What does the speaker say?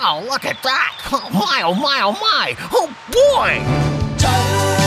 Wow, look at that! Oh my, oh my, oh my! Oh boy!